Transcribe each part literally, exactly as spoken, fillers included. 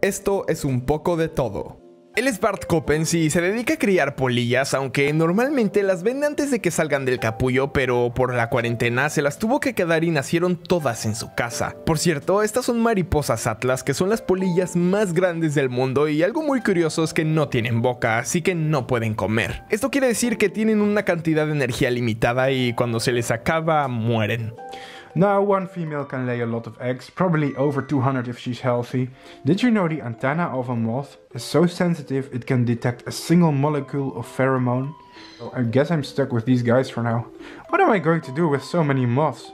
esto es un poco de todo. Él es Bart Coppens y se dedica a criar polillas, aunque normalmente las vende antes de que salgan del capullo, pero por la cuarentena se las tuvo que quedar y nacieron todas en su casa. Por cierto, estas son mariposas atlas, que son las polillas más grandes del mundo, y algo muy curioso es que no tienen boca, así que no pueden comer. Esto quiere decir que tienen una cantidad de energía limitada y cuando se les acaba, mueren. Now, one female can lay a lot of eggs, probably over two hundred if she's healthy. Did you know the antenna of a moth is so sensitive it can detect a single molecule of pheromone? So I guess I'm stuck with these guys for now. What am I going to do with so many moths?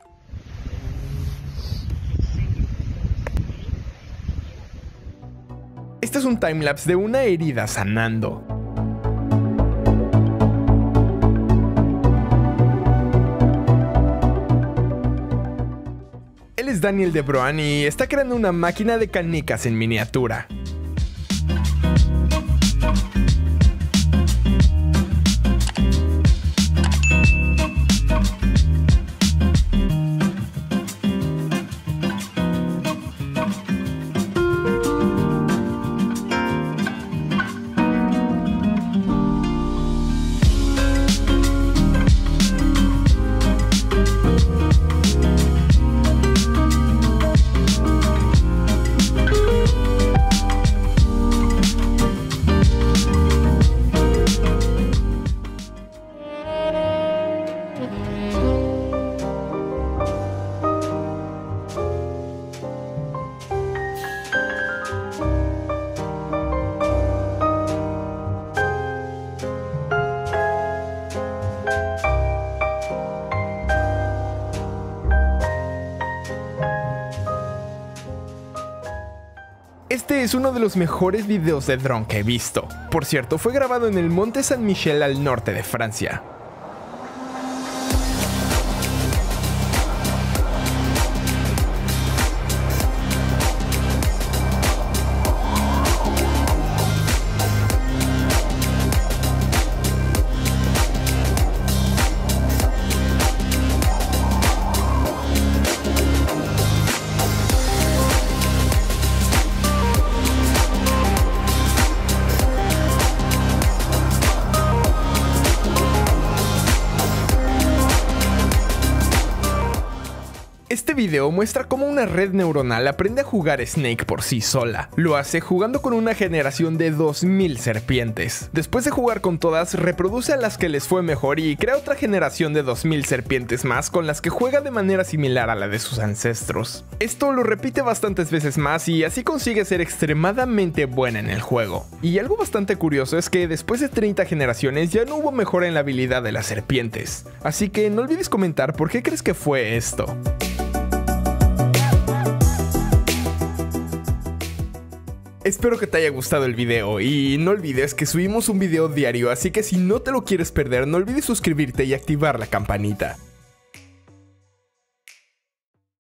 Este es un timelapse de una herida sanando. Él es Daniel De Bruin y está creando una máquina de canicas en miniatura. Este es uno de los mejores videos de dron que he visto. Por cierto, fue grabado en el Monte Saint-Michel al norte de Francia. Este video muestra cómo una red neuronal aprende a jugar Snake por sí sola. Lo hace jugando con una generación de dos mil serpientes. Después de jugar con todas, reproduce a las que les fue mejor y crea otra generación de dos mil serpientes más con las que juega de manera similar a la de sus ancestros. Esto lo repite bastantes veces más y así consigue ser extremadamente buena en el juego. Y algo bastante curioso es que después de treinta generaciones ya no hubo mejora en la habilidad de las serpientes. Así que no olvides comentar por qué crees que fue esto. Espero que te haya gustado el video y no olvides que subimos un video diario, así que si no te lo quieres perder, no olvides suscribirte y activar la campanita.